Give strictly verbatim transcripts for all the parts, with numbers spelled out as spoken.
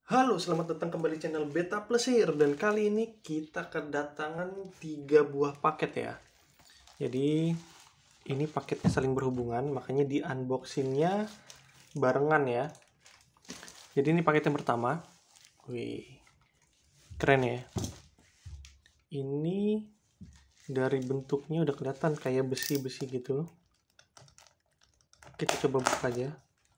Halo, selamat datang kembali di channel Beta Plesir. Dan kali ini kita kedatangan tiga buah paket ya. Jadi ini paketnya saling berhubungan, makanya di unboxingnya barengan ya. Jadi ini paket yang pertama. Wih, keren ya. Ini dari bentuknya udah kelihatan kayak besi-besi gitu. Kita coba buka aja.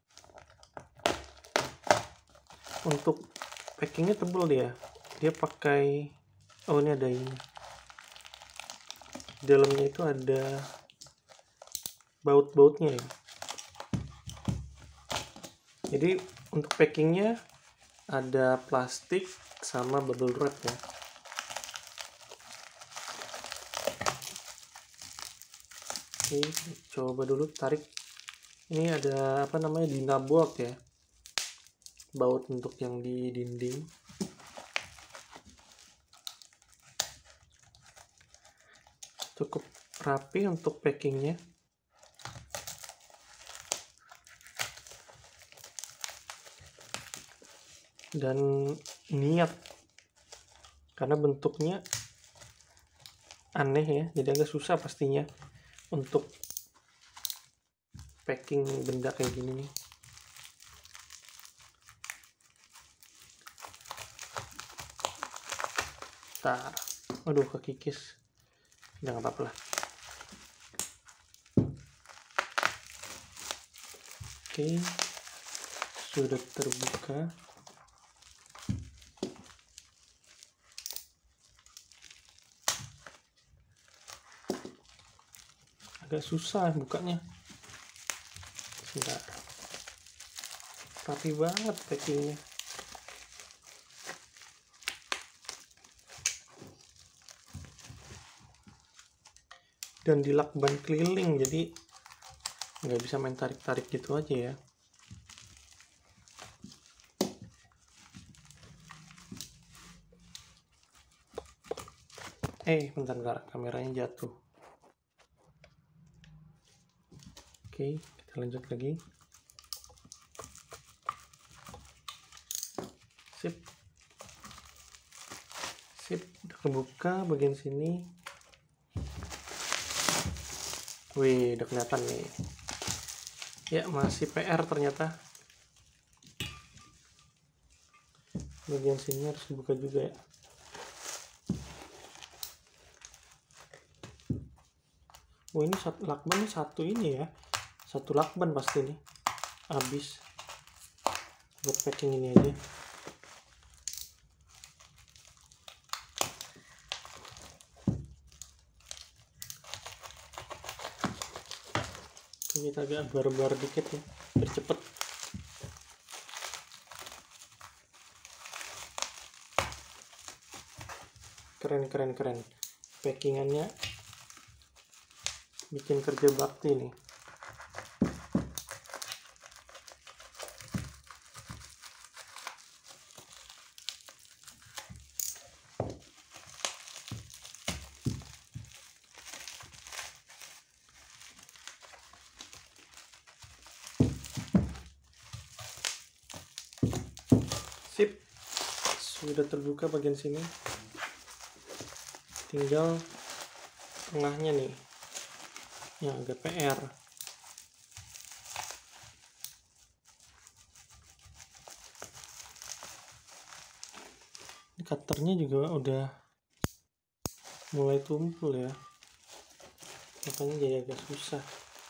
Untuk packingnya tebal dia. Dia pakai, oh ini ada ini. Di dalamnya itu ada baut-bautnya ya. Jadi untuk packingnya ada plastik sama bubble wrap ya. Oke, coba dulu tarik. Ini ada apa namanya, Dynabolt ya, baut untuk yang di dinding. Cukup rapi untuk packingnya. Dan niat, karena bentuknya aneh ya, jadi agak susah pastinya untuk packing benda kayak gini nih. Tar, aduh kekikis, jangan apa-apa lah. Oke, sudah terbuka. Agak susah bukanya. Sebentar. Rapi banget packingnya. Dan dilakban keliling, jadi nggak bisa main tarik-tarik gitu aja ya. Eh, bentar-bentar, kameranya jatuh. Oke, kita lanjut lagi. Sip. Sip, udah kebuka bagian sini. Wih, udah kelihatan nih. Ya, masih P R ternyata. Bagian sini harus dibuka juga ya. Oh, ini satu lakban, satu ini ya. Satu lakban pasti nih. Habis. Buat packing ini aja. Kita agak barbar dikit ya, biar cepet. Keren keren keren. Packingannya bikin kerja bakti nih. Sip, sudah terbuka bagian sini. Tinggal tengahnya nih yang agak P R. Cutternya juga udah mulai tumpul ya, makanya jadi agak susah.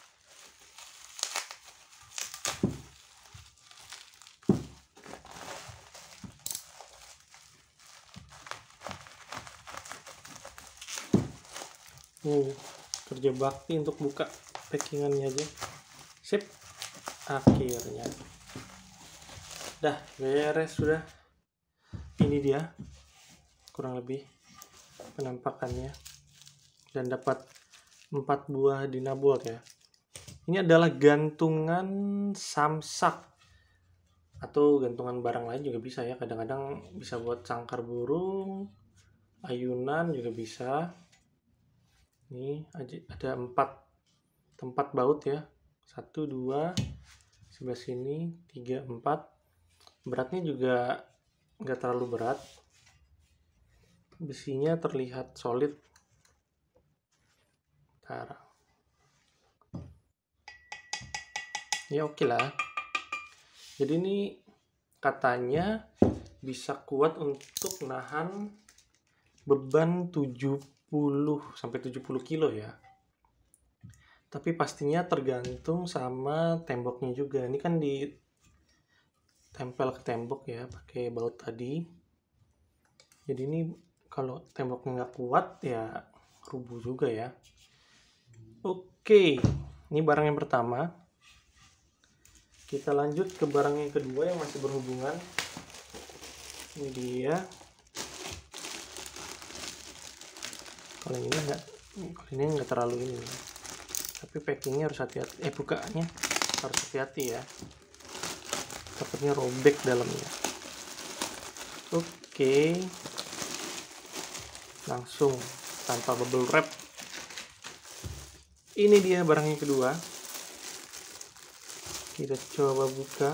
Uh, kerja bakti untuk buka packingannya aja. Sip, akhirnya dah beres sudah. Ini dia kurang lebih penampakannya, dan dapat empat buah Dynabolt ya. Ini adalah gantungan samsak atau gantungan barang lain juga bisa ya. Kadang-kadang bisa buat sangkar burung, ayunan juga bisa. Ini ada empat tempat baut ya, satu dua sebelah sini, tiga empat. Beratnya juga nggak terlalu berat, besinya terlihat solid. Bentar. Ya oke lah. Jadi ini katanya bisa kuat untuk nahan beban tujuh puluh sampai tujuh puluh kilo ya. Tapi pastinya tergantung sama temboknya juga. Ini kan ditempel ke tembok ya pakai baut tadi. Jadi ini kalau temboknya nggak kuat ya rubuh juga ya. Oke, ini barang yang pertama. Kita lanjut ke barang yang kedua yang masih berhubungan. Ini dia. Kalau ini enggak, kalau ini enggak terlalu ini. Tapi packingnya harus hati-hati. Eh bukaannya harus hati-hati ya. Takutnya robek dalamnya. Oke. Langsung tanpa bubble wrap. Ini dia barang yang kedua. Kita coba buka.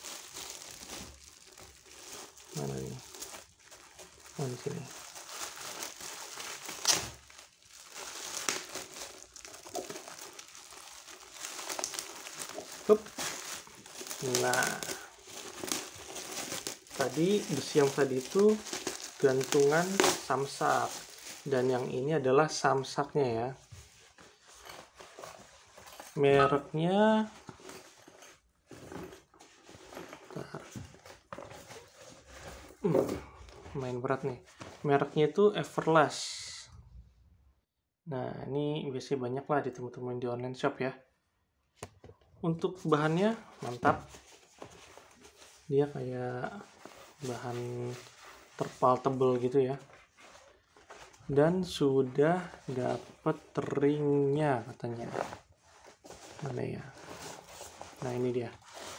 Mana nih? Oh, di sini. Hup. Nah, tadi besi yang tadi itu gantungan samsak, dan yang ini adalah samsaknya ya. Mereknya hmm, main berat nih. Mereknya itu Everlast. Nah, ini biasanya banyak lah ditemukan di online shop ya. Untuk bahannya mantap. Dia kayak bahan terpal tebel gitu ya. Dan sudah dapat ringnya katanya. Mana ya? Nah, ini dia.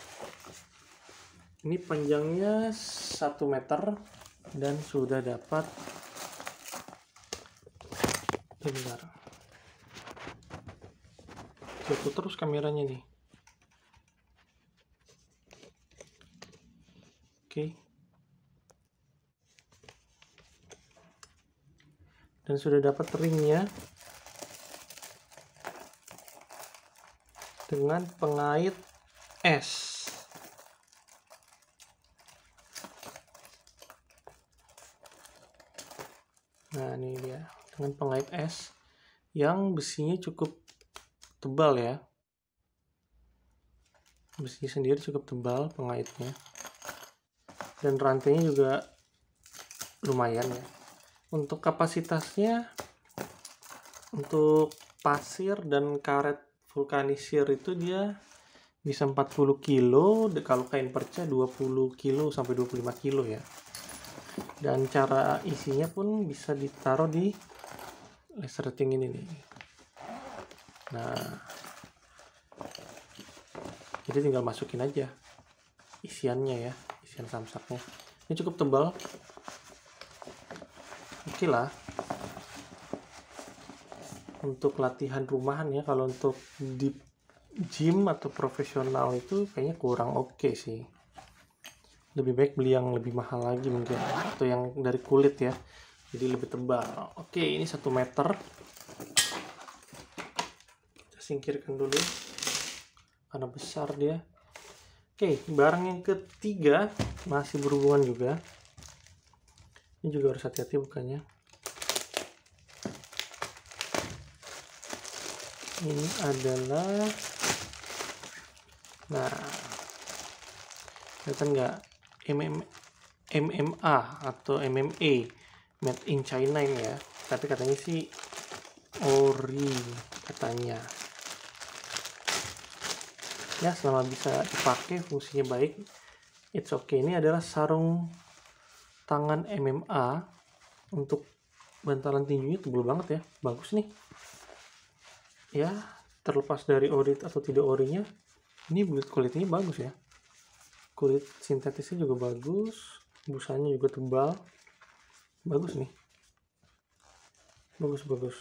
Ini panjangnya satu meter dan sudah dapat bentar. Jatuh terus kameranya nih. Oke. Dan sudah dapat ringnya dengan pengait es. Nah, ini dia dengan pengait es yang besinya cukup tebal ya. Besinya sendiri cukup tebal pengaitnya. Dan rantainya juga lumayan ya. Untuk kapasitasnya, untuk pasir dan karet vulkanisir itu dia bisa empat puluh kilo, kalau kain perca dua puluh kilo sampai dua puluh lima kilo ya. Dan cara isinya pun bisa ditaruh di resleting ini nih. Nah, jadi tinggal masukin aja isiannya ya, isian samsaknya. Ini cukup tebal. Oke lah. Untuk latihan rumahan ya, kalau untuk di gym atau profesional itu kayaknya kurang oke okay sih. Lebih baik beli yang lebih mahal lagi mungkin, atau yang dari kulit ya, jadi lebih tebal. Oke, ini satu meter. Kita singkirkan dulu karena besar dia. Oke, barang yang ketiga masih berhubungan juga. Ini juga harus hati-hati bukannya. Ini adalah, nah, kelihatan nggak? M M A atau M M A, made in China ini ya. Tapi katanya sih ori katanya. Ya, selama bisa dipakai, fungsinya baik, it's okay. Ini adalah sarung tangan M M A. Untuk bantalan tinjunya tebal banget ya, bagus nih. Ya, terlepas dari ori atau tidak orinya, ini build quality-nya bagus ya. Kulit sintetisnya juga bagus, busanya juga tebal, bagus nih, bagus bagus.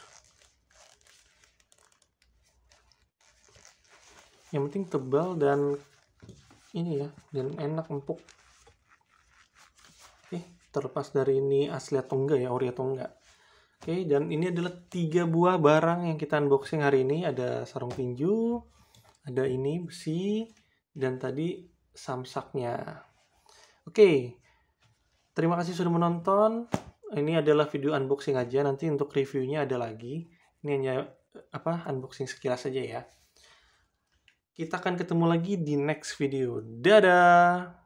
Yang penting tebal dan ini ya, dan enak empuk. Oke, terlepas dari ini asli atau enggak ya, ori atau enggak. Oke, dan ini adalah tiga buah barang yang kita unboxing hari ini. Ada sarung tinju, ada ini besi, dan tadi samsaknya. Oke, terima kasih sudah menonton. Ini adalah video unboxing aja, nanti untuk reviewnya ada lagi. Ini hanya apa unboxing sekilas saja ya. Kita akan ketemu lagi di next video. Dadah!